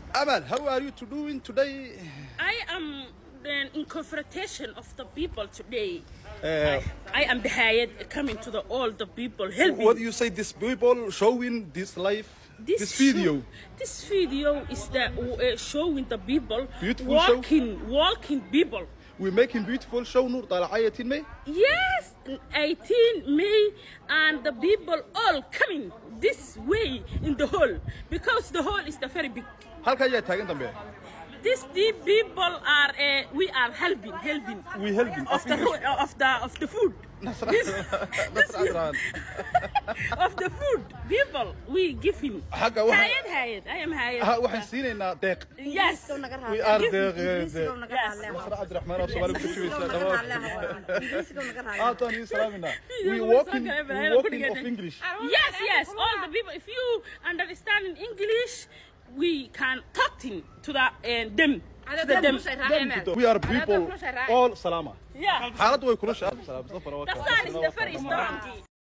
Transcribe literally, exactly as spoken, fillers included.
Amal, how are you doing today? I am then in confrontation of the people today. Uh, I, I am the hired coming to the all the people helping. what do you say? This people showing this life, this, this video. Show, this video is the uh, showing the people Beautiful walking, show. walking people. We're making beautiful show. Noor طالعة eighteen May. Yes, eighteenth May, and the people all coming this way in the hall because the hall is the very big. halka ayaa taagan dambe. These the people are uh, we are helping, helping. We helping of the of the of the food. This, this of the food, people we give him. Hayed, Hayed, I am Hayed. ها waxaan siinaynaa deeq. Yes. We are deeq. Nasr Abdurrahman of Somali Kutuisa. Ah, Tony Salamina. We walking, we walking of English. Yes, yes. All the people, if you understand in English, we can talk to the uh, them. To the them. We are people all salama. Yeah. حالته way kula shaab. The sun is the first storm.